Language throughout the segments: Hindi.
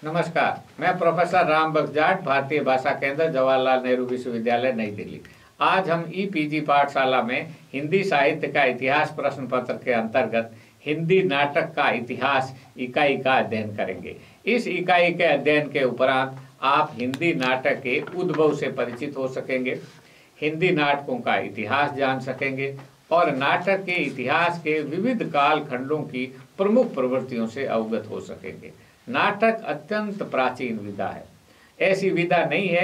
नमस्कार, मैं प्रोफेसर राम बख्श जाट, भारतीय भाषा केंद्र, जवाहरलाल नेहरू विश्वविद्यालय, नई दिल्ली। आज हम ईपीजी पाठशाला में हिंदी साहित्य का इतिहास प्रश्न पत्र के अंतर्गत हिंदी नाटक का इतिहास इकाई का अध्ययन करेंगे। इस इकाई के अध्ययन के उपरांत आप हिंदी नाटक के उद्भव से परिचित हो सकेंगे, हिंदी नाटकों का इतिहास जान सकेंगे और नाटक के इतिहास के विविध कालखंडों की प्रमुख प्रवृत्तियों से अवगत हो सकेंगे। नाटक अत्यंत प्राचीन विधा है। ऐसी विधा नहीं है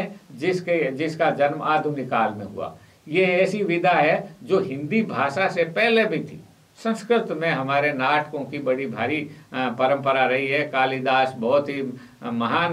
जिसका जन्म आधुनिक काल में हुआ। यह ऐसी विधा है जो हिंदी भाषा से पहले भी थी। संस्कृत में हमारे नाटकों की बड़ी भारी परंपरा रही है। कालिदास बहुत ही महान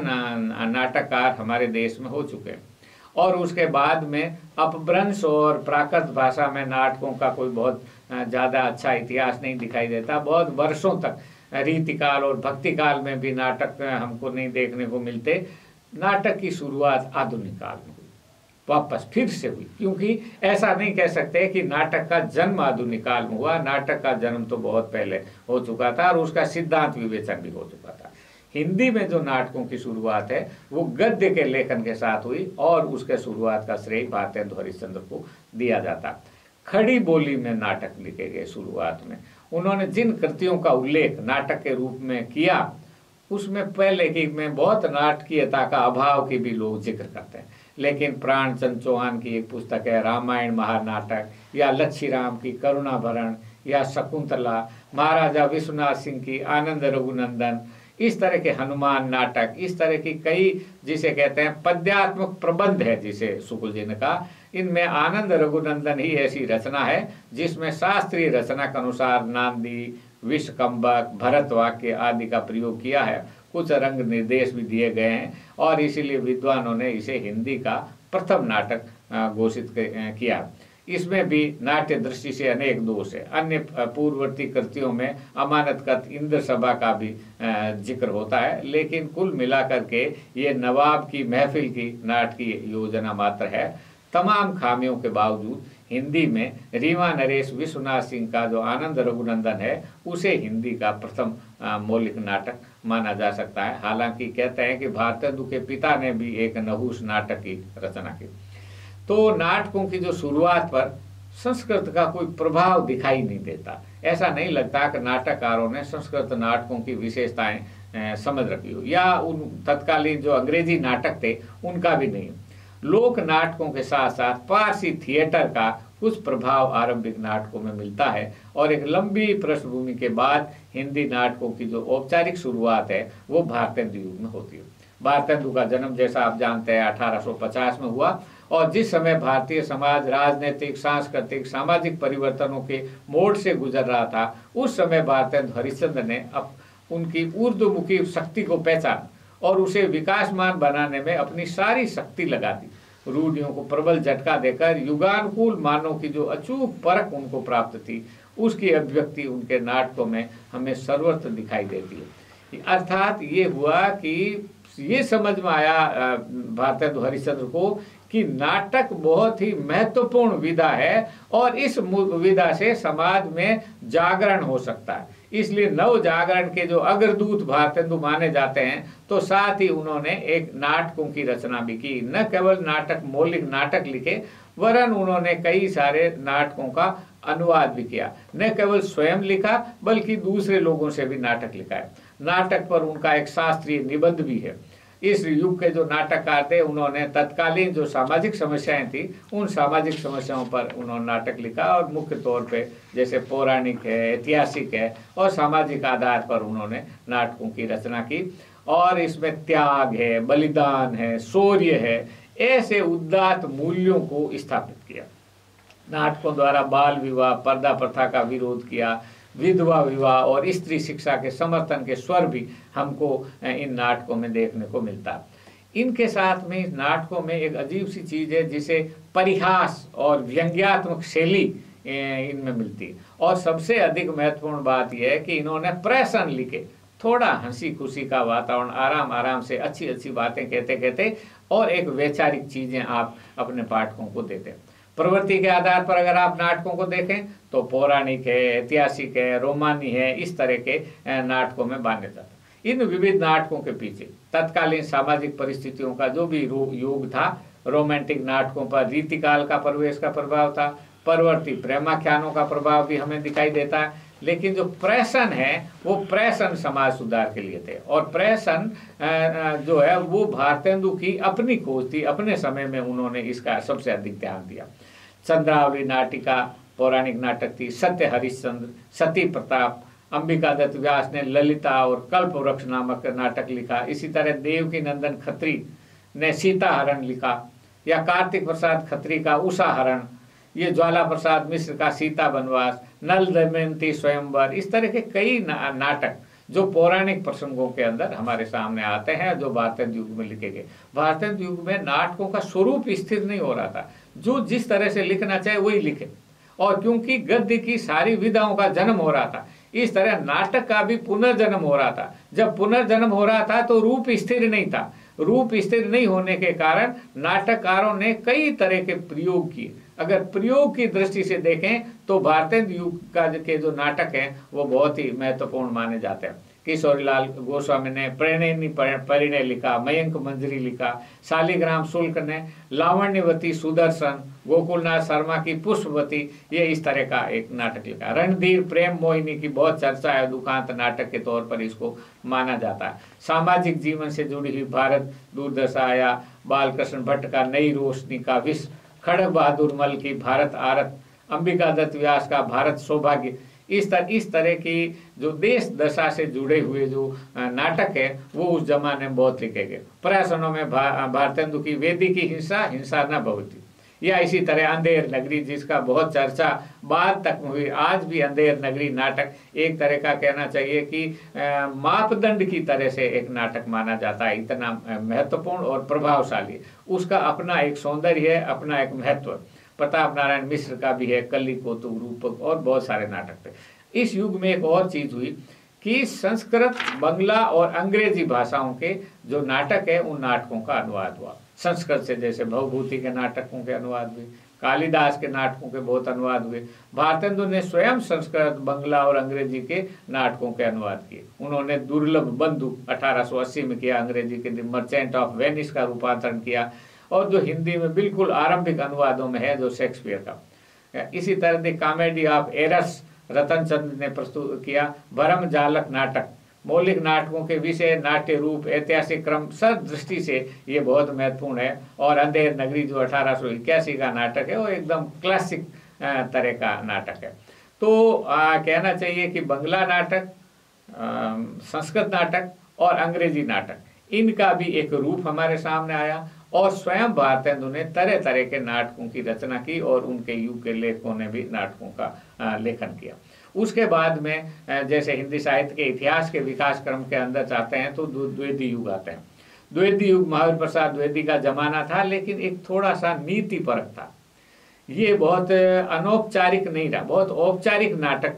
नाटककार हमारे देश में हो चुके हैं और उसके बाद में अपभ्रंश और प्राकृत भाषा में नाटकों का कोई बहुत ज़्यादा अच्छा इतिहास नहीं दिखाई देता। बहुत वर्षों तक रीतिकाल और भक्ति काल में भी नाटक हमको नहीं देखने को मिलते। नाटक की शुरुआत आधुनिक काल में हुई, वापस फिर से हुई, क्योंकि ऐसा नहीं कह सकते कि नाटक का जन्म आधुनिक काल में हुआ। नाटक का जन्म तो बहुत पहले हो चुका था और उसका सिद्धांत विवेचन भी हो चुका था। हिंदी में जो नाटकों की शुरुआत है वो गद्य के लेखन के साथ हुई और उसके शुरुआत का श्रेय भारतेंदु हरिश्चंद्र को दिया जाता। खड़ी बोली में नाटक लिखे गए। शुरुआत में उन्होंने जिन कृतियों का उल्लेख नाटक के रूप में किया उसमें पहले की में बहुत नाटकीयता का अभाव की भी लोग जिक्र करते हैं, लेकिन प्राणचंद चौहान की एक पुस्तक है रामायण महानाटक, या लच्छीराम की करुणाभरण, या शकुंतला, महाराजा विश्वनाथ सिंह की आनंद रघुनंदन, इस तरह के हनुमान नाटक, इस तरह की कई जिसे कहते हैं पद्यात्मक प्रबंध है जिसे शुक्ल जी ने कहा। इनमें आनंद रघुनंदन ही ऐसी रचना है जिसमें शास्त्रीय रचना के अनुसार नांदी, विषकंबक, भरत वाक्य आदि का प्रयोग किया है। कुछ रंग निर्देश भी दिए गए हैं और इसीलिए विद्वानों ने इसे हिंदी का प्रथम नाटक घोषित किया। इसमें भी नाट्य दृष्टि से अनेक दोष है। अन्य पूर्ववर्ती कृतियों में अमानतकत इंद्र सभा का भी जिक्र होता है, लेकिन कुल मिलाकर के ये नवाब की महफिल की नाटकीय योजना मात्र है। तमाम खामियों के बावजूद हिंदी में रीवा नरेश विश्वनाथ सिंह का जो आनंद रघुनंदन है उसे हिंदी का प्रथम मौलिक नाटक माना जा सकता है। हालांकि कहते हैं कि भारतेंदु के पिता ने भी एक नहुस नाटक की रचना की। तो नाटकों की जो शुरुआत पर संस्कृत का कोई प्रभाव दिखाई नहीं देता। ऐसा नहीं लगता कि नाटककारों ने संस्कृत नाटकों की विशेषताएं समझ रखी हो, या उन तत्कालीन जो अंग्रेजी नाटक थे उनका भी नहीं। लोक नाटकों के साथ साथ पारसी थिएटर का कुछ प्रभाव आरंभिक नाटकों में मिलता है और एक लंबी पृष्ठभूमि के बाद हिंदी नाटकों की जो औपचारिक शुरुआत है वो भारतेंदु युग में होती है। भारतेंदु का जन्म जैसा आप जानते हैं 1850 में हुआ और जिस समय भारतीय समाज राजनीतिक, सांस्कृतिक, सामाजिक परिवर्तनों के मोड़ से गुजर रहा था, उस समय भारतेंदु हरिश्चंद्र ने उनकी ऊर्ध्वमुखी शक्ति को पहचाना और उसे विकासमान बनाने में अपनी सारी शक्ति लगा दी। रूढ़ियों को प्रबल झटका देकर युगानुकूल मानव की जो अचूक परख उनको प्राप्त थी उसकी अभिव्यक्ति उनके नाटकों में हमें सर्वत्र दिखाई देती है। अर्थात ये हुआ कि ये समझ में आया भारतेंदु हरिश्चंद्र को कि नाटक बहुत ही महत्वपूर्ण विधा है और इस विधा से समाज में जागरण हो सकता है। इसलिए नव जागरण के जो अग्रदूत भारतेंदु माने जाते हैं, तो साथ ही उन्होंने एक नाटकों की रचना भी की। न केवल नाटक मौलिक नाटक लिखे वरन उन्होंने कई सारे नाटकों का अनुवाद भी किया। न केवल स्वयं लिखा बल्कि दूसरे लोगों से भी नाटक लिखा है। नाटक पर उनका एक शास्त्रीय निबंध भी है। इस युग के जो नाटककार थे उन्होंने तत्कालीन जो सामाजिक समस्याएं थी उन सामाजिक समस्याओं पर उन्होंने नाटक लिखा और मुख्य तौर पे जैसे पौराणिक है, ऐतिहासिक है और सामाजिक आधार पर उन्होंने नाटकों की रचना की। और इसमें त्याग है, बलिदान है, शौर्य है, ऐसे उदात्त मूल्यों को स्थापित किया। नाटकों द्वारा बाल विवाह, पर्दा प्रथा का विरोध किया, विधवा विवाह और स्त्री शिक्षा के समर्थन के स्वर भी हमको इन नाटकों में देखने को मिलता। इनके साथ में इस नाटकों में एक अजीब सी चीज़ है जिसे परिहास और व्यंग्यात्मक शैली इनमें मिलती है। और सबसे अधिक महत्वपूर्ण बात यह है कि इन्होंने प्रसन्न लिखे, थोड़ा हंसी खुशी का वातावरण, आराम आराम से अच्छी अच्छी बातें कहते कहते और एक वैचारिक चीज़ें आप अपने पाठकों को देते। प्रवृत्ति के आधार पर अगर आप नाटकों को देखें तो पौराणिक है, ऐतिहासिक है, रोमानी है, इस तरह के नाटकों में मान्यता था। इन विविध नाटकों के पीछे तत्कालीन सामाजिक परिस्थितियों का जो भी योग था, रोमांटिक नाटकों पर रीतिकाल का प्रवेश का प्रभाव था, परवर्ती प्रेमाख्यानों का प्रभाव भी हमें दिखाई देता है। लेकिन जो प्रहसन है वो प्रहसन समाज सुधार के लिए थे, और प्रहसन जो है वो भारतेंदु की अपनी खोज थी, अपने समय में उन्होंने इसका सबसे अधिक ध्यान दिया। चंद्रावली नाटिका पौराणिक नाटक थी, सत्य हरिश्चंद्र, सती प्रताप, अंबिका दत्त व्यास ने ललिता और कल्प वृक्ष नामक नाटक लिखा। इसी तरह देवकी नंदन खत्री ने सीता हरण लिखा, या कार्तिक प्रसाद खत्री का उषा हरण, ये ज्वाला प्रसाद मिश्र का सीता वनवास, नल दमयंती स्वयंवर, इस तरह के कई नाटक जो पौराणिक प्रसंगों के अंदर हमारे सामने आते हैं, जो भारतेंदु युग में लिखे गए। भारतेंदु युग में नाटकों का स्वरूप स्थिर नहीं हो रहा था, जो जिस तरह से लिखना चाहे वही लिखे, और क्योंकि गद्य की सारी विधाओं का जन्म हो रहा था, इस तरह नाटक का भी पुनर्जन्म हो रहा था। जब पुनर्जन्म हो रहा था तो रूप स्थिर नहीं था, रूप स्थिर नहीं होने के कारण नाटककारों ने कई तरह के प्रयोग किए। अगर प्रयोग की दृष्टि से देखें तो भारतेंदु युग का के जो नाटक हैं वो बहुत ही महत्वपूर्ण माने जाते हैं। किशोरीलाल गोस्वामी ने प्रणयनी परिणय लिखा, मयंक मंजरी लिखा, शालिग्राम शुल्क ने लावण्यवती सुदर्शन, गोकुलनाथ शर्मा की पुष्पवती, ये इस तरह का एक नाटक लिखा। रणधीर प्रेम मोहिनी की बहुत चर्चा है, दुखांत नाटक के तौर पर इसको माना जाता है। सामाजिक जीवन से जुड़ी हुई भारत दुर्दशा, या बालकृष्ण भट्ट का नई रोशनी का विष, खड़ग बहादुर मल की भारत आरत, अंबिका दत्त व्यास का भारत सौभाग्य, इस तरह की जो देश दशा से जुड़े हुए जो नाटक है वो उस जमाने में बहुत लिखे गए। प्रहसनों में भारतेंदु की वेदी की हिंसा, हिंसा न भवती, या इसी तरह अंधेर नगरी जिसका बहुत चर्चा बाद तक हुई। आज भी अंधेर नगरी नाटक एक तरह का कहना चाहिए कि मापदंड की तरह से एक नाटक माना जाता है, इतना महत्वपूर्ण और प्रभावशाली। उसका अपना एक सौंदर्य है, अपना एक महत्व। प्रताप नारायण मिश्र का भी है, कली कौतुक रूपक, और बहुत सारे नाटक थे। इस युग में एक और चीज हुई कि संस्कृत, बंगला और अंग्रेजी भाषाओं के जो नाटक है उन नाटकों का अनुवाद हुआ। संस्कृत से जैसे भवभूति के नाटकों के अनुवाद हुए, कालिदास के नाटकों के बहुत अनुवाद हुए। भारतेंदु ने स्वयं संस्कृत, बंगला और अंग्रेजी के नाटकों के अनुवाद किए। उन्होंने दुर्लभ बंधु 1880 में किया, अंग्रेजी के द मर्चेंट ऑफ वेनिस का रूपांतरण किया, और जो हिंदी में बिल्कुल आरंभिक अनुवादों में है जो शेक्सपियर का। इसी तरह the comedy of errors Ratan Chandra ने प्रस्तुत किया। भरम जालक नाटक, मौलिक नाटकों के विषय, नाट्य रूप, ऐतिहासिक क्रम, सब दृष्टि से ये बहुत महत्वपूर्ण है। और अंधेर नगरी जो 1881 का नाटक है वो एकदम क्लासिक तरह का नाटक है। तो कहना चाहिए कि बंगला नाटक, संस्कृत नाटक और अंग्रेजी नाटक, इनका भी एक रूप हमारे सामने आया, और स्वयं भारतेंदु ने तरह तरह के नाटकों की रचना की, और उनके युग के लेखकों ने भी नाटकों का लेखन किया। उसके बाद में जैसे हिंदी साहित्य के इतिहास के विकास क्रम के अंदर चाहते हैं तो द्विवेदी युग आते हैं। द्विवेदी युग महावीर प्रसाद द्विवेदी का जमाना था, लेकिन एक थोड़ा सा नीति परक था। ये बहुत अनौपचारिक नहीं रहा, बहुत औपचारिक नाटक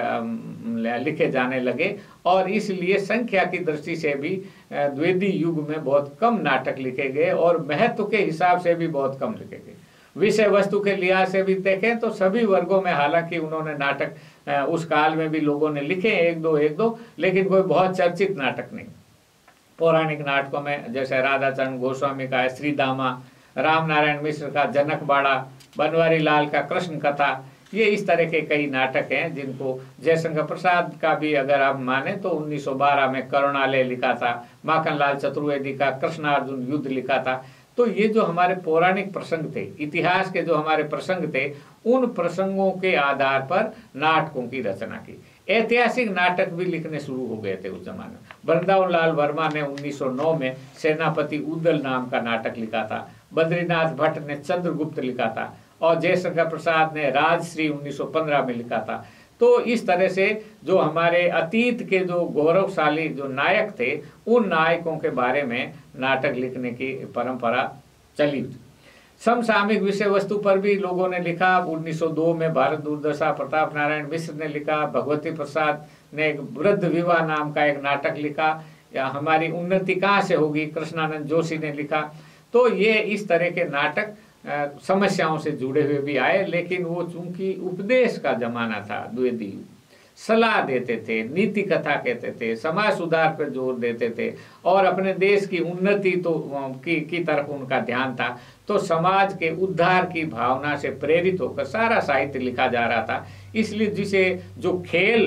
लिखे जाने लगे, और इसलिए संख्या की दृष्टि से भी द्विवेदी युग में बहुत कम नाटक लिखे गए, और महत्व के हिसाब से भी बहुत कम लिखे गए। विषय वस्तु के लिहाज से भी देखें तो सभी वर्गों में हालांकि उन्होंने नाटक उस काल में भी लोगों ने लिखे एक दो, लेकिन कोई बहुत चर्चित नाटक नहीं। पौराणिक नाटकों में जैसे राधाचरण गोस्वामी का श्रीदामा, राम नारायण मिश्र का जनक बाड़ा, बनवारी लाल का कृष्ण कथा, ये इस तरह के कई नाटक हैं जिनको जयशंकर प्रसाद का भी अगर आप माने तो 1912 में करुणालय लिखा था, माखनलाल चतुर्वेदी का कृष्णार्जुन युद्ध लिखा था। तो ये जो हमारे पौराणिक प्रसंग थे, इतिहास के जो हमारे प्रसंग थे, उन प्रसंगों के आधार पर नाटकों की रचना की। ऐतिहासिक नाटक भी लिखने शुरू हो गए थे उस जमाने में। वृंदावन लाल वर्मा ने 1909 में सेनापति उदल नाम का नाटक लिखा था। बद्रीनाथ भट्ट ने चंद्रगुप्त लिखा था, और जयशंकर प्रसाद ने राजश्री 1915 में लिखा था। तो इस तरह से जो हमारे अतीत के जो गौरवशाली जो नायक थे, उन नायकों के बारे में नाटक लिखने की परंपरा चली। समसामयिक विषय वस्तु पर भी लोगों ने लिखा। 1902 में भारत दुर्दशा प्रताप नारायण मिश्र ने लिखा। भगवती प्रसाद ने एक वृद्ध विवाह नाम का एक नाटक लिखा। या हमारी उन्नति कहाँ से होगी, कृष्णानंद जोशी ने लिखा। तो ये इस तरह के नाटक समस्याओं से जुड़े हुए भी आए, लेकिन वो चूंकि उपदेश का जमाना था द्विवेदी युग, सलाह देते थे, नीति कथा कहते थे, समाज सुधार पर जोर देते थे और अपने देश की उन्नति की तरफ उनका ध्यान था। तो समाज के उद्धार की भावना से प्रेरित होकर सारा साहित्य लिखा जा रहा था। इसलिए जिसे जो खेल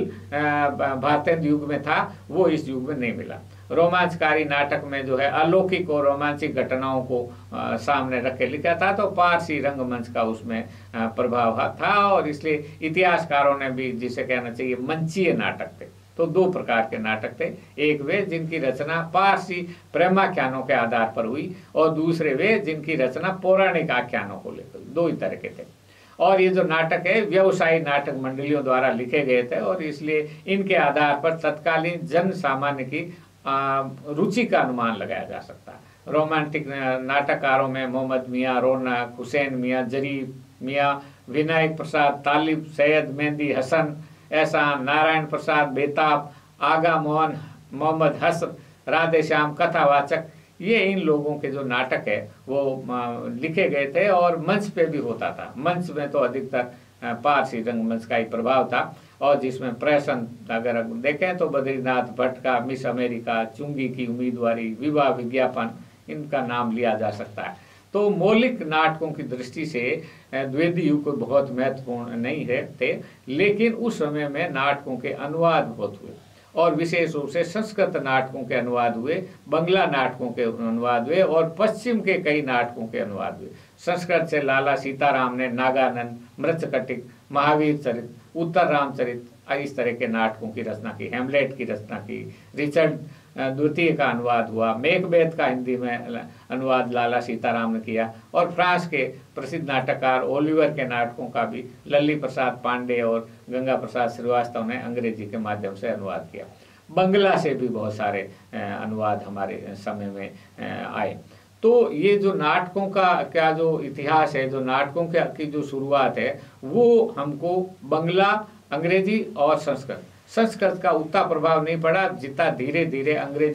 भारतीय युग में था वो इस युग में नहीं मिला। रोमांचकारी नाटक में जो है अलौकिक और रोमांचिक घटनाओं को सामने रख के लिखा था, तो पारसी रंगमंच का उसमें प्रभाव था और इसलिए इतिहासकारों ने भी जिसे कहना चाहिए मंचीय नाटक थे। तो दो प्रकार के नाटक थे, एक वे जिनकी रचना पारसी प्रेमाख्यानों के आधार पर हुई और दूसरे वे जिनकी रचना पौराणिक आख्यानों को लेकर, दो ही तरह के थे। और ये जो नाटक है व्यवसायी नाटक मंडलियों द्वारा लिखे गए थे और इसलिए इनके आधार पर तत्कालीन जन सामान्य की रुचि का अनुमान लगाया जा सकता है। रोमांटिक नाटककारों में मोहम्मद मियाँ, रौनक, हुसैन मियाँ, जरीफ मियाँ, विनायक प्रसाद तालिब, सैयद मेहंदी हसन, एहसान, नारायण प्रसाद बेताब, आगा मोहन, मोहम्मद हसन, राधे श्याम कथावाचक, ये इन लोगों के जो नाटक है वो लिखे गए थे और मंच पे भी होता था। मंच में तो अधिकतर पारसी रंगमंच का ही प्रभाव था और जिसमें प्रहसन अगर देखें तो बद्रीनाथ भट्ट का मिस अमेरिका, चुंगी की उम्मीदवारी, विवाह विज्ञापन, इनका नाम लिया जा सकता है। तो मौलिक नाटकों की दृष्टि से द्विवेदी युग बहुत महत्वपूर्ण नहीं है थे, लेकिन उस समय में नाटकों के अनुवाद बहुत हुए और विशेष रूप से संस्कृत नाटकों के अनुवाद हुए, बंगला नाटकों के अनुवाद हुए और पश्चिम के कई नाटकों के अनुवाद हुए। संस्कृत से लाला सीताराम ने नागानंद, मृच्छकटिक, महावीर चरित, उत्तर रामचरित, इस तरह के नाटकों की रचना की, हेमलेट की रचना की, रिचर्ड द्वितीय का अनुवाद हुआ, मेघबेत का हिंदी में अनुवाद लाला सीताराम ने किया और फ्रांस के प्रसिद्ध नाटककार ओलिवर के नाटकों का भी लल्ली प्रसाद पांडे और गंगा प्रसाद श्रीवास्तव ने अंग्रेजी के माध्यम से अनुवाद किया। बंगला से भी बहुत सारे अनुवाद हमारे समय में आए। तो ये जो नाटकों का जो इतिहास है, जो नाटकों की जो शुरुआत है, वो हमको बंगला, अंग्रेजी और संस्कृत का उतना प्रभाव नहीं पड़ा जितना धीरे धीरे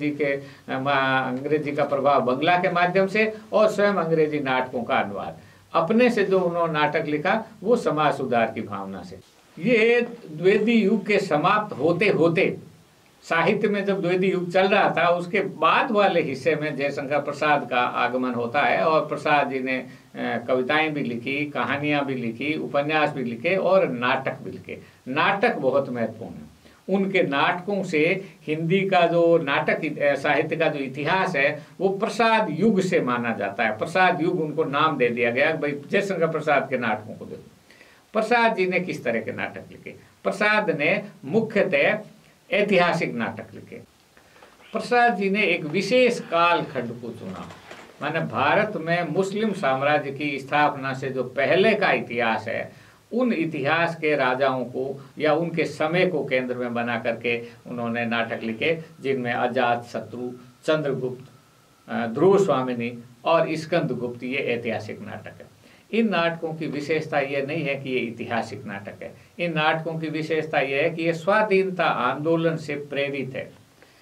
अंग्रेजी का प्रभाव बंगला के माध्यम से और स्वयं अंग्रेजी नाटकों का अनुवाद, अपने से जो उन्होंने नाटक लिखा वो समाज सुधार की भावना से। ये द्विवेदी युग के समाप्त होते होते साहित्य में जब द्विवेदी युग चल रहा था उसके बाद वाले हिस्से में जयशंकर प्रसाद का आगमन होता है और प्रसाद जी ने कविताएं भी लिखी, कहानियां भी लिखी, उपन्यास भी लिखे और नाटक भी लिखे। नाटक बहुत महत्वपूर्ण है। उनके नाटकों से हिंदी का जो नाटक साहित्य का जो इतिहास है वो प्रसाद युग से माना जाता है। प्रसाद युग उनको नाम दे दिया गया, भाई जयशंकर प्रसाद के नाटकों को देखो। प्रसाद जी ने किस तरह के नाटक लिखे? प्रसाद ने मुख्यतः ऐतिहासिक नाटक लिखे। प्रसाद जी ने एक विशेष काल खंड को चुना, माने भारत में मुस्लिम साम्राज्य की स्थापना से जो पहले का इतिहास है उन इतिहास के राजाओं को या उनके समय को केंद्र में बना करके उन्होंने नाटक लिखे, जिनमें अजात शत्रु, चंद्रगुप्त, ध्रुव स्वामिनी और स्कंदगुप्त ये ऐतिहासिक नाटक है। इन नाटकों की विशेषता ये नहीं है कि ये ऐतिहासिक नाटक है, इन नाटकों की विशेषता ये है कि ये स्वाधीनता आंदोलन से प्रेरित है।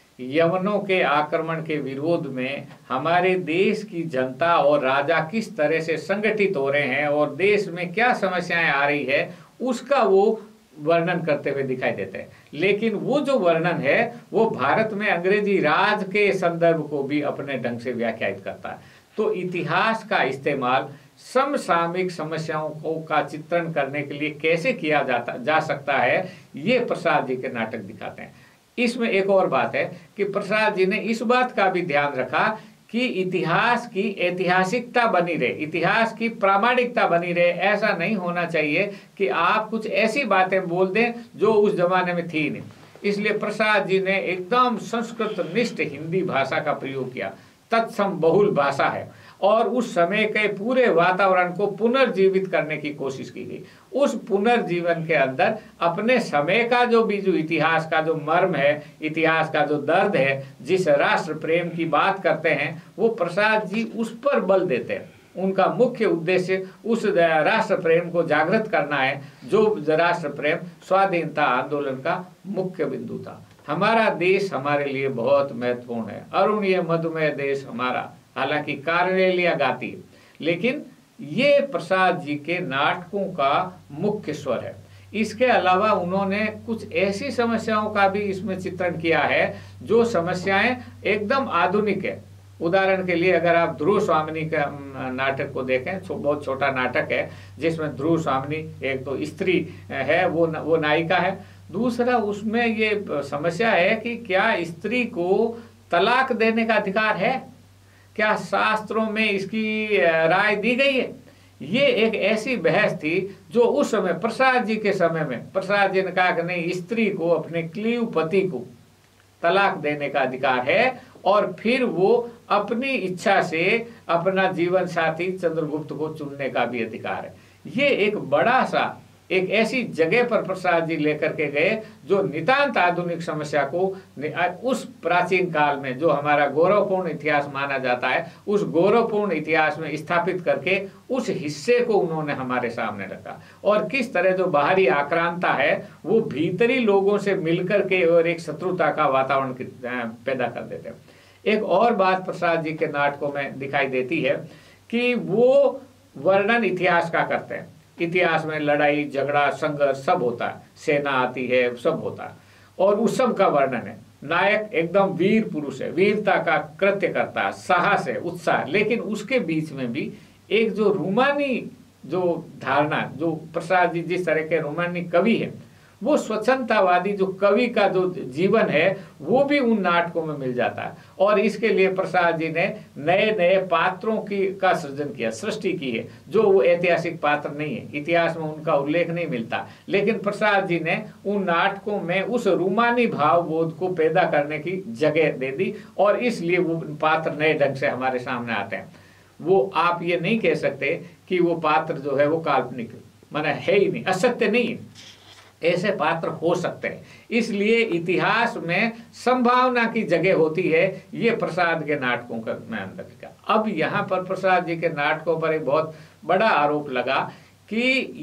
यवनों के आक्रमण के विरोध में हमारे देश की जनता और राजा किस तरह से संगठित हो रहे हैं और देश में क्या समस्याएं आ रही है उसका वो वर्णन करते हुए दिखाई देते हैं। लेकिन वो जो वर्णन है वो भारत में अंग्रेजी राज के संदर्भ को भी अपने ढंग से व्याख्यायित करता है। तो इतिहास का इस्तेमाल समसामयिक समस्याओं का चित्रण करने के लिए कैसे किया जा सकता है, ये प्रसाद जी के नाटक दिखाते हैं। इसमें एक और बात है कि प्रसाद जी ने इस बात का भी ध्यान रखा कि इतिहास की ऐतिहासिकता बनी रहे, इतिहास की प्रामाणिकता बनी रहे। ऐसा नहीं होना चाहिए कि आप कुछ ऐसी बातें बोल दें जो उस जमाने में थी नहीं। इसलिए प्रसाद जी ने एकदम संस्कृत निष्ठ हिंदी भाषा का प्रयोग किया। तत्सम बहुल भाषा है और उस समय के पूरे वातावरण को पुनर्जीवित करने की कोशिश की गई। उस पुनर्जीवन के अंदर अपने समय का जो भी जो इतिहास का जो मर्म है, इतिहास का जो दर्द है, जिस राष्ट्र प्रेम की बात करते हैं वो प्रसाद जी उस पर बल देते हैं। उनका मुख्य उद्देश्य उस राष्ट्र प्रेम को जागृत करना है जो राष्ट्र प्रेम स्वाधीनता आंदोलन का मुख्य बिंदु था। हमारा देश हमारे लिए बहुत महत्वपूर्ण है, अरुणीय मधुमेह देश हमारा, हालांकि कार्नेलिया गाती है, लेकिन ये प्रसाद जी के नाटकों का मुख्य स्वर है। इसके अलावा उन्होंने कुछ ऐसी समस्याओं का भी इसमें चित्रण किया है जो समस्याएं एकदम आधुनिक है। उदाहरण के लिए अगर आप ध्रुव स्वामिनी का नाटक को देखें, बहुत छोटा नाटक है जिसमें ध्रुव स्वामिनी एक तो स्त्री है, वो नायिका है। दूसरा उसमें ये समस्या है कि क्या स्त्री को तलाक देने का अधिकार है, क्या शास्त्रों में इसकी राय दी गई है। ये एक ऐसी बहस थी जो उस समय प्रसाद जी के समय में प्रसाद जी ने कहा कि नहीं, स्त्री को अपने क्लीव पति को तलाक देने का अधिकार है और फिर वो अपनी इच्छा से अपना जीवन साथी चंद्रगुप्त को चुनने का भी अधिकार है। ये एक बड़ा सा एक ऐसी जगह पर प्रसाद जी लेकर के गए जो नितांत आधुनिक समस्या को उस प्राचीन काल में जो हमारा गौरवपूर्ण इतिहास माना जाता है, उस गौरवपूर्ण इतिहास में स्थापित करके उस हिस्से को उन्होंने हमारे सामने रखा। और किस तरह जो बाहरी आक्रांता है वो भीतरी लोगों से मिलकर के और एक शत्रुता का वातावरण पैदा कर देते हैं। एक और बात प्रसाद जी के नाटकों में दिखाई देती है कि वो वर्णन इतिहास का करते हैं। इतिहास में लड़ाई झगड़ा संघर्ष सब होता है, सेना आती है, सब होता है और उस सब का वर्णन है। नायक एकदम वीर पुरुष है, वीरता का कृत्य करता है, साहस है, उत्साह। लेकिन उसके बीच में भी एक जो रूमानी जो धारणा, जो प्रसाद जी जिस तरह के रूमानी कवि है, वो स्वच्छंदतावादी जो कवि का जो जीवन है वो भी उन नाटकों में मिल जाता है। और इसके लिए प्रसाद जी ने नए नए पात्रों का सृजन किया, सृष्टि की है, जो वो ऐतिहासिक पात्र नहीं है, इतिहास में उनका उल्लेख नहीं मिलता। लेकिन प्रसाद जी ने उन नाटकों में उस रूमानी भावबोध को पैदा करने की जगह दे दी और इसलिए वो पात्र नए ढंग से हमारे सामने आते हैं। वो आप ये नहीं कह सकते कि वो पात्र जो है वो काल्पनिक माने है ही नहीं, असत्य नहीं है। ऐसे पात्र हो सकते हैं, इसलिए इतिहास में संभावना की जगह होती है। ये प्रसाद के नाटकों का मैं अंदर लिखा। अब यहाँ पर प्रसाद जी के नाटकों पर एक बहुत बड़ा आरोप लगा कि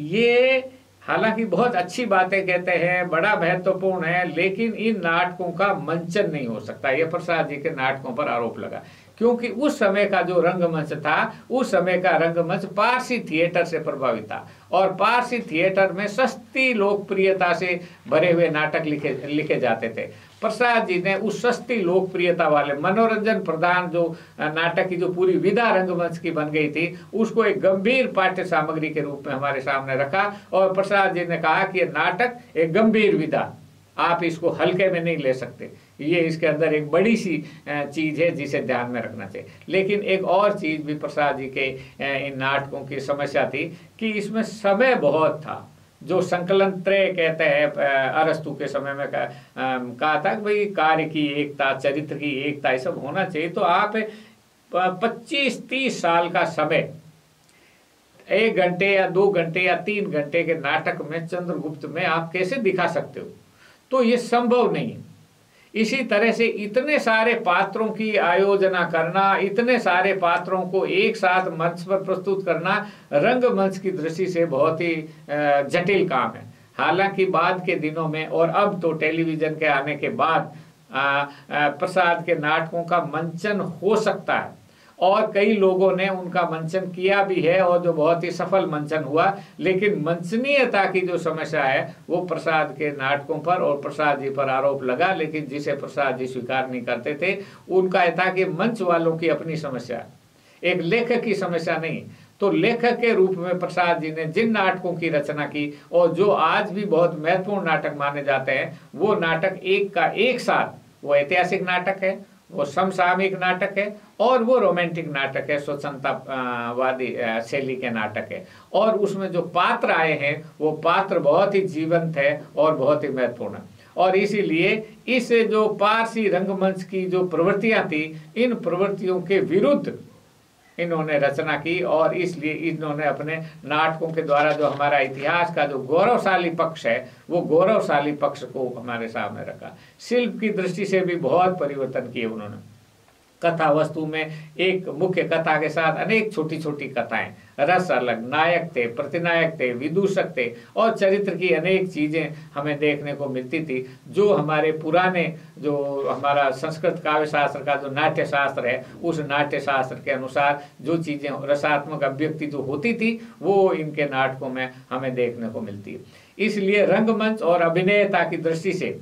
ये हालांकि बहुत अच्छी बातें कहते हैं, बड़ा महत्वपूर्ण है, लेकिन इन नाटकों का मंचन नहीं हो सकता। ये प्रसाद जी के नाटकों पर आरोप लगा क्योंकि उस समय का जो रंगमंच था, उस समय का रंगमंच पारसी थिएटर से प्रभावित था और पारसी थिएटर में सस्ती लोकप्रियता से भरे हुए नाटक लिखे जाते थे। प्रसाद जी ने उस सस्ती लोकप्रियता वाले मनोरंजन प्रधान जो नाटक की जो पूरी विधा रंगमंच की बन गई थी, उसको एक गंभीर पाठ्य सामग्री के रूप में हमारे सामने रखा और प्रसाद जी ने कहा कि ये नाटक एक गंभीर विधा, आप इसको हल्के में नहीं ले सकते, ये इसके अंदर एक बड़ी सी चीज है जिसे ध्यान में रखना चाहिए। लेकिन एक और चीज भी प्रसाद जी के इन नाटकों की समस्या थी कि इसमें समय बहुत था। जो संकलन त्रय कहते हैं, अरस्तु के समय में कहा था कि भाई कार्य की एकता, चरित्र की एकता, ये सब होना चाहिए। तो आप 25-30 साल का समय 1 घंटे या 2 घंटे या 3 घंटे के नाटक में चंद्रगुप्त में आप कैसे दिखा सकते हो? तो ये संभव नहीं है। इसी तरह से इतने सारे पात्रों की आयोजना करना, इतने सारे पात्रों को एक साथ मंच पर प्रस्तुत करना रंगमंच की दृष्टि से बहुत ही जटिल काम है। हालांकि बाद के दिनों में और अब तो टेलीविजन के आने के बाद प्रसाद के नाटकों का मंचन हो सकता है और कई लोगों ने उनका मंचन किया भी है और जो बहुत ही सफल मंचन हुआ। लेकिन मंचनीयता की जो समस्या है वो प्रसाद के नाटकों पर और प्रसाद जी पर आरोप लगा, लेकिन जिसे प्रसाद जी स्वीकार नहीं करते थे। उनका यह था कि मंच वालों की अपनी समस्या है, एक लेखक की समस्या नहीं। तो लेखक के रूप में प्रसाद जी ने जिन नाटकों की रचना की और जो आज भी बहुत महत्वपूर्ण नाटक माने जाते हैं, वो नाटक एक का एक साथ, वो ऐतिहासिक नाटक है, वो समसामयिक नाटक है और वो रोमांटिक नाटक है, स्वतंत्रतावादी शैली के नाटक है। और उसमें जो पात्र आए हैं वो पात्र बहुत ही जीवंत है और बहुत ही महत्वपूर्ण है। और इसीलिए इस जो पारसी रंगमंच की जो प्रवृत्तियां थी, इन प्रवृत्तियों के विरुद्ध इन्होंने रचना की और इसलिए इन्होंने अपने नाटकों के द्वारा जो हमारा इतिहास का जो गौरवशाली पक्ष है, वो गौरवशाली पक्ष को हमारे सामने रखा। शिल्प की दृष्टि से भी बहुत परिवर्तन किए उन्होंने। कथा वस्तु में एक मुख्य कथा के साथ अनेक छोटी छोटी कथाएं, रस अलग, नायक थे, प्रतिनायक थे, विदूषक थे और चरित्र की अनेक चीजें हमें देखने को मिलती थी। जो हमारे पुराने जो हमारा संस्कृत काव्य शास्त्र का जो नाट्य शास्त्र है, उस नाट्य शास्त्र के अनुसार जो चीजें रसात्मक अभिव्यक्ति जो होती थी वो इनके नाटकों में हमें देखने को मिलती है। इसलिए रंगमंच और अभिनेता की दृष्टि से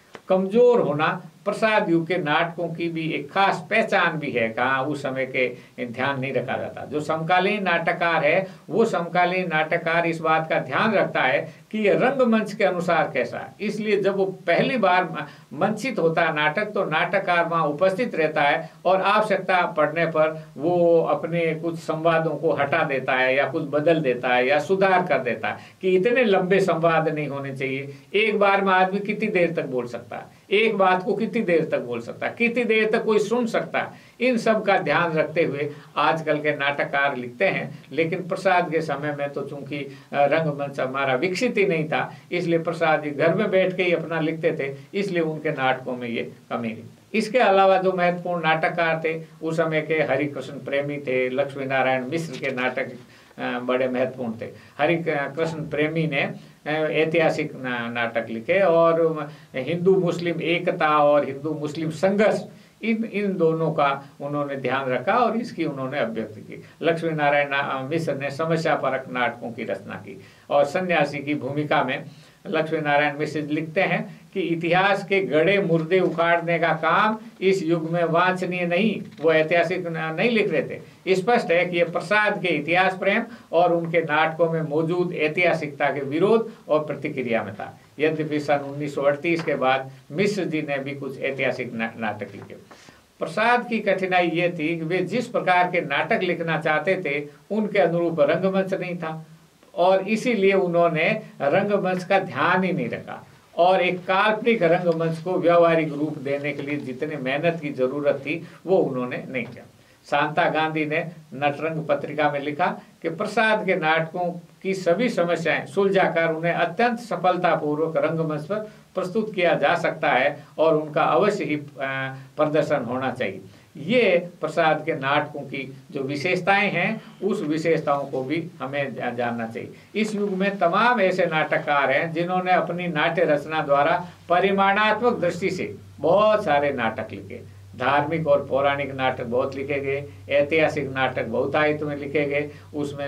कमजोर होना प्रसाद युग के नाटकों की भी एक खास पहचान भी है। कहाँ उस समय के ध्यान नहीं रखा जाता। जो समकालीन नाटककार है वो समकालीन नाटककार इस बात का ध्यान रखता है कि ये रंगमंच के अनुसार कैसा है। इसलिए जब वो पहली बार मंचित होता है नाटक, तो नाटककार वहाँ उपस्थित रहता है और आवश्यकता पड़ने पर वो अपने कुछ संवादों को हटा देता है या कुछ बदल देता है या सुधार कर देता है कि इतने लंबे संवाद नहीं होने चाहिए। एक बार में आदमी कितनी देर तक बोल सकता है, एक बात को कितनी देर तक बोल सकता है, कितनी देर तक कोई सुन सकता है। इन सब का ध्यान रखते हुए आजकल के नाटककार लिखते हैं। लेकिन प्रसाद के समय में तो चूंकि रंगमंच हमारा विकसित ही नहीं था, इसलिए प्रसाद जी घर में बैठ के ही अपना लिखते थे, इसलिए उनके नाटकों में ये कमी थी। इसके अलावा जो महत्वपूर्ण नाटककार थे उस समय के हरिकृष्ण प्रेमी थे, लक्ष्मी नारायण मिश्र के नाटक बड़े महत्वपूर्ण थे। हरिकृष्ण प्रेमी ने ऐतिहासिक नाटक लिखे और हिंदू मुस्लिम एकता और हिंदू मुस्लिम संघर्ष इन दोनों का उन्होंने ध्यान रखा और इसकी उन्होंने अभिव्यक्ति की। लक्ष्मी नारायण मिश्र ने समस्या परक नाटकों की रचना की और सन्यासी की भूमिका में लक्ष्मी नारायण मिश्र लिखते हैं कि इतिहास के गड़े मुर्दे उखाड़ने का काम इस युग में वांछनीय नहीं। वो ऐतिहासिक नहीं लिख रहे थे। स्पष्ट है कि ये प्रसाद के इतिहास प्रेम और उनके नाटकों में मौजूद ऐतिहासिकता के विरोध और प्रतिक्रिया में था। यद्यपि सन 1938 के बाद मिश्र जी ने भी कुछ ऐतिहासिक नाटक लिखे। प्रसाद की कठिनाई ये थी कि वे जिस प्रकार के नाटक लिखना चाहते थे उनके अनुरूप रंगमंच नहीं था और इसीलिए उन्होंने रंगमंच का ध्यान ही नहीं रखा और एक काल्पनिक रंगमंच को व्यावहारिक रूप देने के लिए जितनी मेहनत की जरूरत थी वो उन्होंने नहीं किया। शांता गांधी ने नटरंग पत्रिका में लिखा कि प्रसाद के नाटकों की सभी समस्याएं सुलझाकर उन्हें अत्यंत सफलतापूर्वक रंगमंच पर प्रस्तुत किया जा सकता है और उनका अवश्य ही प्रदर्शन होना चाहिए। ये प्रसाद के नाटकों की जो विशेषताएं हैं उस विशेषताओं को भी हमें जानना चाहिए। इस युग में तमाम ऐसे नाटककार हैं जिन्होंने अपनी नाट्य रचना द्वारा परिमाणात्मक दृष्टि से बहुत सारे नाटक लिखे। धार्मिक और पौराणिक नाटक बहुत लिखे गए, ऐतिहासिक नाटक बहुतायत में लिखे गए। उसमें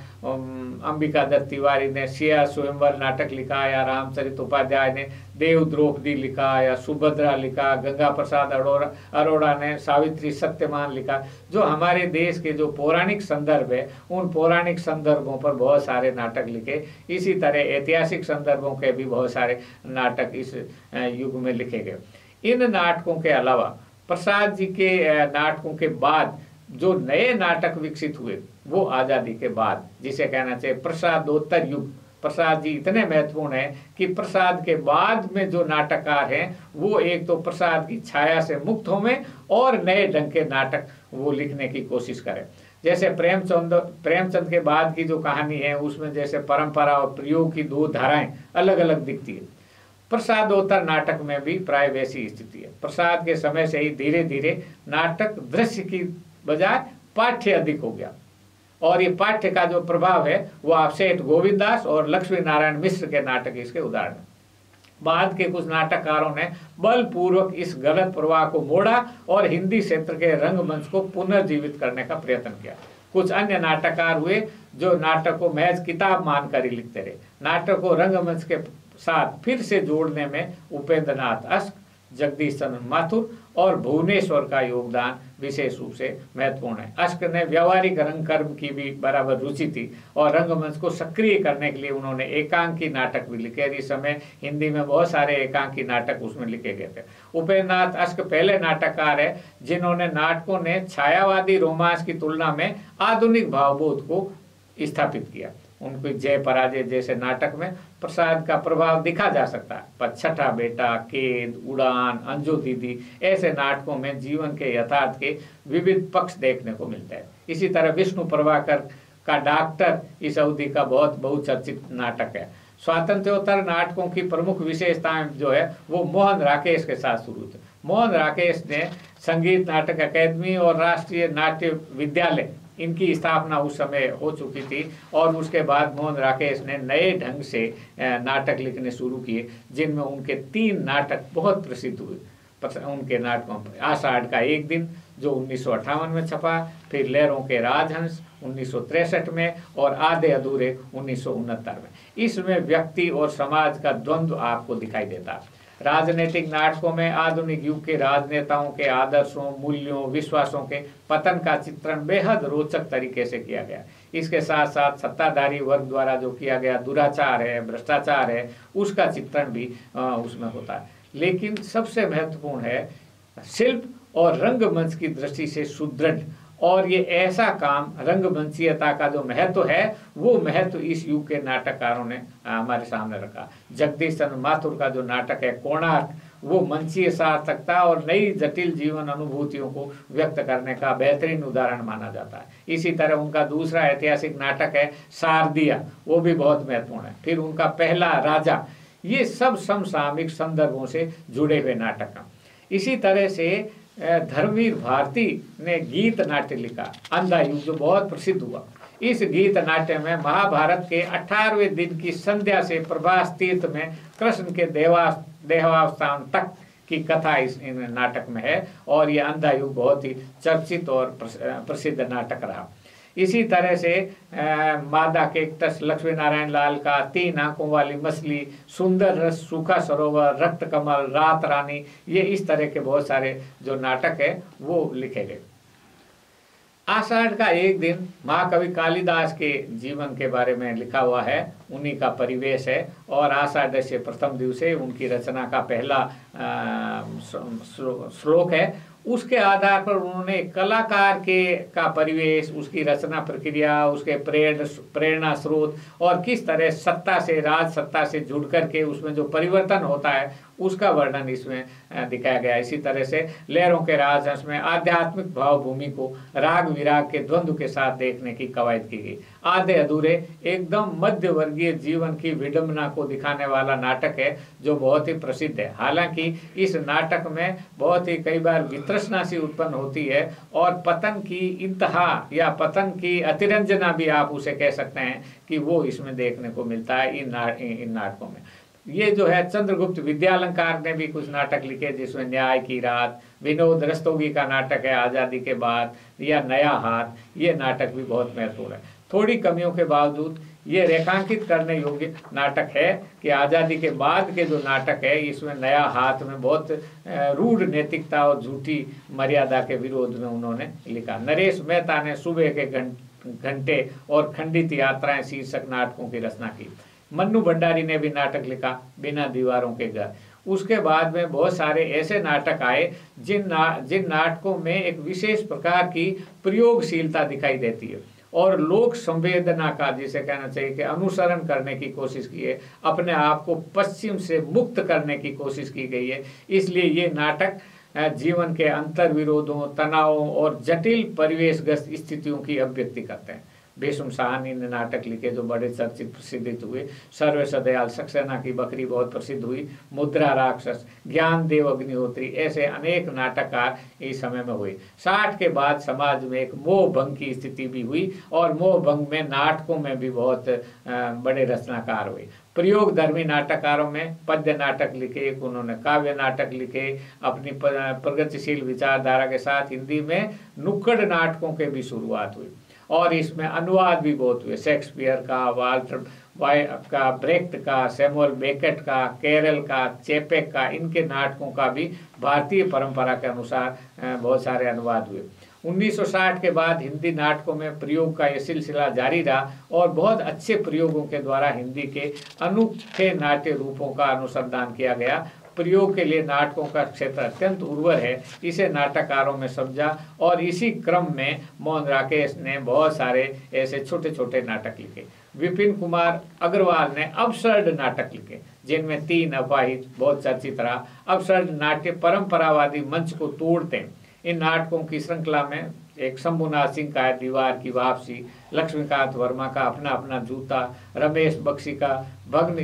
अंबिका दत्त तिवारी ने सिया स्वयंवर नाटक लिखा या रामचरित उपाध्याय ने देव द्रौपदी लिखा या सुभद्रा लिखा, गंगा प्रसाद अरोड़ा ने सावित्री सत्यवान लिखा। जो हमारे देश के जो पौराणिक संदर्भ है उन पौराणिक संदर्भों पर बहुत सारे नाटक लिखे। इसी तरह ऐतिहासिक संदर्भों के भी बहुत सारे नाटक इस युग में लिखे गए। इन नाटकों के अलावा प्रसाद जी के नाटकों के बाद जो नए नाटक विकसित हुए वो आज़ादी के बाद, जिसे कहना चाहिए प्रसादोत्तर युग। प्रसाद जी इतने महत्वपूर्ण हैं कि प्रसाद के बाद में जो नाटककार हैं वो एक तो प्रसाद की छाया से मुक्त होवें और नए ढंग के नाटक वो लिखने की कोशिश करें। जैसे प्रेमचंद के बाद की जो कहानी है उसमें जैसे परंपरा और प्रयोग की दो धाराएं अलग अलग दिखती है, प्रसादोत्तर नाटक में भी प्राय वैसी स्थिति है। प्रसाद के समय से ही धीरे धीरे नाटक दृश्य की बजाय पाठ्य अधिक हो गया और ये पाठ्य का जो प्रभाव है वो आप सेठ गोविंदास और लक्ष्मी नारायण मिश्र के नाटक इसके उदाहरण। बाद के कुछ नाटककारों ने बलपूर्वक इस गलत प्रवाह को मोड़ा और हिंदी क्षेत्र के रंगमंच को पुनर्जीवित करने का प्रयत्न किया। कुछ अन्य नाटककार हुए जो नाटक को महज किताब मानकर ही लिखते रहे। नाटक को रंगमंच के साथ फिर से जोड़ने में उपेंद्र नाथ अश्क, जगदीश चंद्र माथुर और भुवनेश्वर का योगदान विशेष रूप से महत्वपूर्ण है। अश्क ने व्यावहारिक रंगकर्म की भी बराबर रुचि थी और रंगमंच को सक्रिय करने के लिए उन्होंने एकांकी नाटक भी लिखे। इस समय हिंदी में बहुत सारे एकांकी नाटक उसमें लिखे गए थे। उपेंद्र नाथ अश्क पहले नाटककार है जिन्होंने नाटकों ने छायावादी रोमांस की तुलना में आधुनिक भावबोध को स्थापित किया। उनके जय पराजय जैसे नाटक में प्रसाद का प्रभाव दिखा जा सकता है, पर छठा बेटा, केद, उड़ान, अंजू दीदी ऐसे नाटकों में जीवन के यथार्थ के विविध पक्ष देखने को मिलता है। इसी तरह विष्णु प्रभाकर का डॉक्टर इस अवधि का बहुत बहुचर्चित नाटक है। स्वातंत्र्योत्तर नाटकों की प्रमुख विशेषताएं जो है वो मोहन राकेश के साथ शुरू थे। मोहन राकेश ने संगीत नाटक अकादमी और राष्ट्रीय नाट्य विद्यालय इनकी स्थापना उस समय हो चुकी थी और उसके बाद मोहन राकेश ने नए ढंग से नाटक लिखने शुरू किए जिनमें उनके 3 नाटक बहुत प्रसिद्ध हुए। उनके नाटकों पर आषाढ़ का एक दिन जो 1958 में छपा, फिर लहरों के राजहंस 1963 में और आधे अधूरे 1969 में। इसमें व्यक्ति और समाज का द्वंद्व आपको दिखाई देता है। राजनीतिक नाटकों में आधुनिक युग के राजनेताओं के आदर्शों, मूल्यों, विश्वासों के पतन का चित्रण बेहद रोचक तरीके से किया गया। इसके साथ साथ सत्ताधारी वर्ग द्वारा जो किया गया दुराचार है, भ्रष्टाचार है, उसका चित्रण भी उसमें होता है। लेकिन सबसे महत्वपूर्ण है शिल्प और रंगमंच की दृष्टि से सुदृढ़, और ये ऐसा काम रंगमंचीयता का जो महत्व है वो महत्व इस युग के नाटककारों ने हमारे सामने रखा। जगदीश चंद्र माथुर का जो नाटक है कोणार्क, वो मंचीय सार्थकता और नई जटिल जीवन अनुभूतियों को व्यक्त करने का बेहतरीन उदाहरण माना जाता है। इसी तरह उनका दूसरा ऐतिहासिक नाटक है शारदिया, वो भी बहुत महत्वपूर्ण है। फिर उनका पहला राजा, ये सब समसामयिक संदर्भों से जुड़े हुए नाटक हैं। इसी तरह से धर्मवीर भारती ने गीत नाट्य लिखा अंधा युग, जो बहुत प्रसिद्ध हुआ। इस गीत नाट्य में महाभारत के 18वें दिन की संध्या से प्रभास तीर्थ में कृष्ण के देहावसान तक की कथा इस नाटक में है, और यह अंधा युग बहुत ही चर्चित और प्रसिद्ध नाटक रहा। इसी तरह से मादा केकटस, लक्ष्मी नारायण लाल का 3 आंखों वाली मछली, सुंदर रस, सूखा सरोवर, रक्त कमल, रात रानी, ये इस तरह के बहुत सारे जो नाटक है वो लिखे गए। आषाढ़ का एक दिन महाकवि कालिदास के जीवन के बारे में लिखा हुआ है, उन्हीं का परिवेश है, और आषाढ़ से प्रथम दिवसे उनकी रचना का पहला श्लोक है। उसके आधार पर उन्होंने कलाकार का परिवेश, उसकी रचना प्रक्रिया, उसके प्रेरणा स्रोत और किस तरह सत्ता से, राज सत्ता से जुड़ करके उसमें जो परिवर्तन होता है उसका वर्णन इसमें दिखाया गया। इसी तरह से लहरों के राजहंस में आध्यात्मिक भावभूमि को राग विराग के द्वंद्व के साथ देखने की कवायद की गई। आधे अधूरे एकदम मध्य वर्गीय जीवन की विडंबना को दिखाने वाला नाटक है जो बहुत ही प्रसिद्ध है। हालांकि इस नाटक में बहुत ही कई बार वितृष्णा सी उत्पन्न होती है और पतन की इंतहा या पतन की अतिरंजना भी आप उसे कह सकते हैं कि वो इसमें देखने को मिलता है इन नाटकों में। ये जो है चंद्रगुप्त विद्यालंकार ने भी कुछ नाटक लिखे जिसमें न्याय की रात, विनोद रस्तोगी का नाटक है आज़ादी के बाद, या नया हाथ, ये नाटक भी बहुत महत्वपूर्ण है। थोड़ी कमियों के बावजूद ये रेखांकित करने योग्य नाटक है कि आज़ादी के बाद के जो नाटक है इसमें नया हाथ में बहुत रूढ़ नैतिकता और झूठी मर्यादा के विरोध में उन्होंने लिखा। नरेश मेहता ने सुबह के घंटे और खंडित यात्राएं शीर्षक नाटकों की रचना की। मन्नू भंडारी ने भी नाटक लिखा बिना दीवारों के घर। उसके बाद में बहुत सारे ऐसे नाटक आए जिन नाटकों में एक विशेष प्रकार की प्रयोगशीलता दिखाई देती है और लोक संवेदना का, जिसे कहना चाहिए कि अनुसरण करने की कोशिश की है, अपने आप को पश्चिम से मुक्त करने की कोशिश की गई है। इसलिए ये नाटक जीवन के अंतर विरोधों, तनावों और जटिल परिवेशग्रस्त स्थितियों की अभिव्यक्ति करते हैं। बेशुम साहनी ने नाटक लिखे जो बड़े चर्चित प्रसिद्ध हुए। सर्वे सदयाल सक्सेना की बकरी बहुत प्रसिद्ध हुई। मुद्रा राक्षस, ज्ञानदेव अग्निहोत्री, ऐसे अनेक नाटककार इस समय में हुए। 60 के बाद समाज में एक मोह भंग की स्थिति भी हुई और मोह भंग में नाटकों में भी बहुत बड़े रचनाकार हुए। प्रयोग धर्मी नाटककारों में पद्य नाटक लिखे, उन्होंने काव्य नाटक लिखे। अपनी प्रगतिशील विचारधारा के साथ हिंदी में नुक्कड़ नाटकों के भी शुरुआत हुई और इसमें अनुवाद भी बहुत हुए। शेक्सपियर का, वाल्टर वाइट का, ब्रेक्ट का, सैमुअल बेकेट का, कैरल का, चेपेक का, इनके नाटकों का भी भारतीय परंपरा के अनुसार बहुत सारे अनुवाद हुए। 1960 के बाद हिंदी नाटकों में प्रयोग का ये सिलसिला जारी रहा और बहुत अच्छे प्रयोगों के द्वारा हिंदी के अनूठे नाट्य रूपों का अनुसंधान किया गया। प्रयोग के लिए नाटकों का क्षेत्र अत्यंत उर्वर है, इसे नाटककारों में समझा और इसी क्रम में मोहन राकेश ने बहुत सारे ऐसे छोटे छोटे नाटक लिखे। विपिन कुमार अग्रवाल ने अबसर्ड नाटक लिखे जिनमें 3 अपाहिज बहुत चर्चित रहा। अबसर्ड नाट्य परंपरावादी मंच को तोड़ते हैं। इन नाटकों की श्रृंखला में एक शंभुनाथ सिंह का है दीवार की वापसी, लक्ष्मीकांत वर्मा का अपना अपना जूता, रमेश बख्शी का भग्न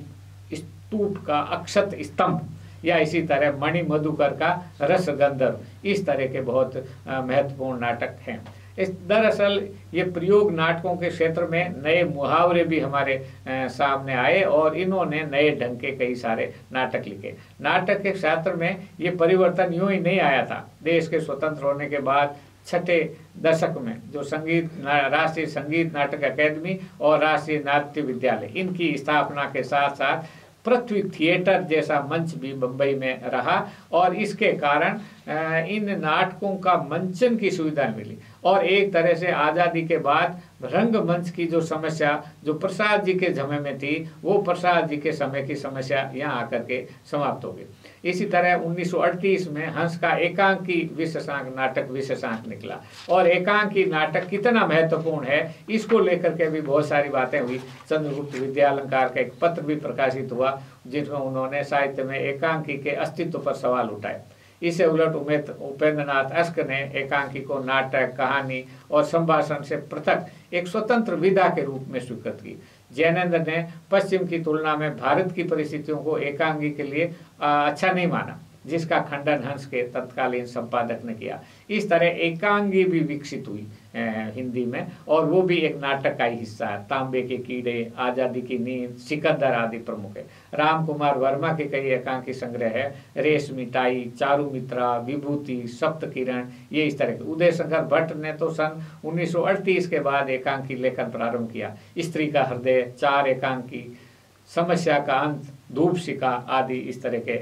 स्तूप का अक्षत स्तंभ, या इसी तरह मणि मधुकर का रस गंधर्व, इस तरह के बहुत महत्वपूर्ण नाटक हैं। दरअसल ये प्रयोग नाटकों के क्षेत्र में नए मुहावरे भी हमारे सामने आए और इन्होंने नए ढंग के कई सारे नाटक लिखे। नाटक के क्षेत्र में ये परिवर्तन यूं ही नहीं आया था। देश के स्वतंत्र होने के बाद छठे दशक में जो राष्ट्रीय संगीत नाटक अकादमी और राष्ट्रीय नाट्य विद्यालय इनकी स्थापना के साथ साथ पृथ्वी थिएटर जैसा मंच भी बम्बई में रहा और इसके कारण इन नाटकों का मंचन की सुविधा मिली। और एक तरह से आज़ादी के बाद रंगमंच की जो समस्या जो प्रसाद जी के समय में थी, वो प्रसाद जी के समय की समस्या यहाँ आकर के समाप्त हो गई। इसी तरह 1938 में हंस का एकांकी विशेषांक नाटक विशेषांक निकला और एकांकी नाटक कितना महत्वपूर्ण है इसको लेकर के भी बहुत सारी बातें हुई। चंद्रगुप्त विद्यालंकार का एक पत्र भी प्रकाशित हुआ जिसमें उन्होंने साहित्य में एकांकी के अस्तित्व पर सवाल उठाए। इससे उलट उपेंद्र नाथ अश्क ने एकांकी को नाटक, कहानी और संभाषण से पृथक एक स्वतंत्र विधा के रूप में स्वीकृत की। जैनेन्द्र ने पश्चिम की तुलना में भारत की परिस्थितियों को एकांकी के लिए अच्छा नहीं माना, जिसका खंडन हंस के तत्कालीन संपादक ने किया। इस तरह एकांगी भी विकसित हुई हिंदी में और वो भी एक नाटक का ही हिस्सा है। तांबे के कीड़े, आज़ादी की नींद, सिकंदर आदि प्रमुख है। राम कुमार वर्मा के कई एकांकी संग्रह है, रेशमिताई, चारुमित्रा, विभूति, सप्तकिरण, ये इस तरह के। उदय शंकर भट्ट ने तो सन 1938 के बाद एकांकी लेखन प्रारंभ किया। स्त्री का हृदय, चार एकांकी, समस्या का अंत, धूपशिखा आदि इस तरह के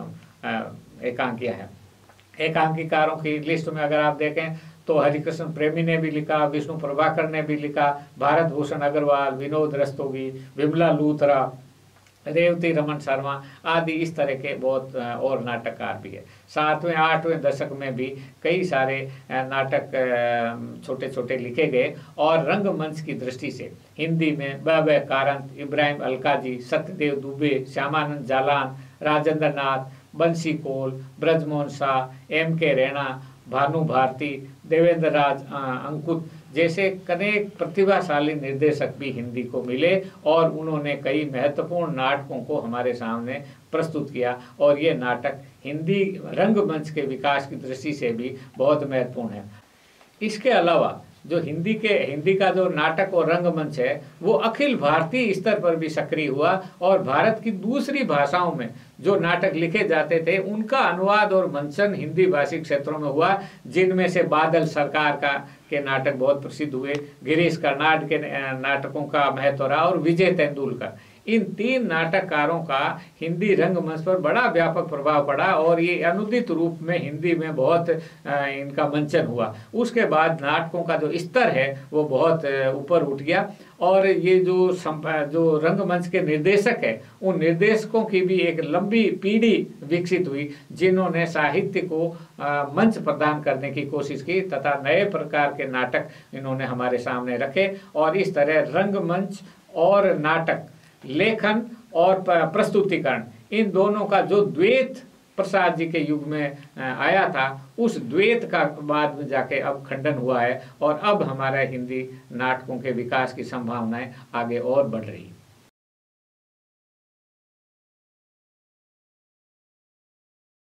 एकांकियाँ हैं। एकांकीकारों की लिस्ट में अगर आप देखें तो हरिकृष्ण प्रेमी ने भी लिखा, विष्णु प्रभाकर ने भी लिखा, भारत भूषण अग्रवाल, विनोद रस्तोगी, विमला लूथरा, रेवती रमन शर्मा आदि इस तरह के बहुत और नाटककार भी है। 7वें 8वें दशक में भी कई सारे नाटक छोटे छोटे लिखे गए और रंगमंच की दृष्टि से हिंदी में ब कारंत, इब्राहिम अलकाजी, सत्यदेव दुबे, श्यामानंद जालान, राजेंद्र नाथ, बंसी कोल, ब्रजमोहन शाह, M.K. रैना, भानु भारती, देवेंद्र राज अंकुत जैसे अनेक प्रतिभाशाली निर्देशक भी हिंदी को मिले और उन्होंने कई महत्वपूर्ण नाटकों को हमारे सामने प्रस्तुत किया और ये नाटक हिंदी रंगमंच के विकास की दृष्टि से भी बहुत महत्वपूर्ण है। इसके अलावा जो हिंदी का जो नाटक और रंगमंच है वो अखिल भारतीय स्तर पर भी सक्रिय हुआ और भारत की दूसरी भाषाओं में जो नाटक लिखे जाते थे उनका अनुवाद और मंचन हिंदी भाषी क्षेत्रों में हुआ, जिनमें से बादल सरकार के नाटक बहुत प्रसिद्ध हुए, गिरीश कर्नाड के नाटकों का महत्व रहा और विजय तेंदुलकर, इन 3 नाटककारों का हिंदी रंगमंच पर बड़ा व्यापक प्रभाव पड़ा और ये अनुदित रूप में हिंदी में बहुत इनका मंचन हुआ। उसके बाद नाटकों का जो स्तर है वो बहुत ऊपर उठ गया और ये जो रंगमंच के निर्देशक है उन निर्देशकों की भी एक लंबी पीढ़ी विकसित हुई जिन्होंने साहित्य को मंच प्रदान करने की कोशिश की तथा नए प्रकार के नाटक इन्होंने हमारे सामने रखे और इस तरह रंगमंच और नाटक, लेखन और प्रस्तुतिकरण, इन दोनों का जो द्वैत प्रसाद जी के युग में आया था उस द्वैत का बाद में जाके अब खंडन हुआ है और अब हमारा हिंदी नाटकों के विकास की संभावनाएं आगे और बढ़ रही है।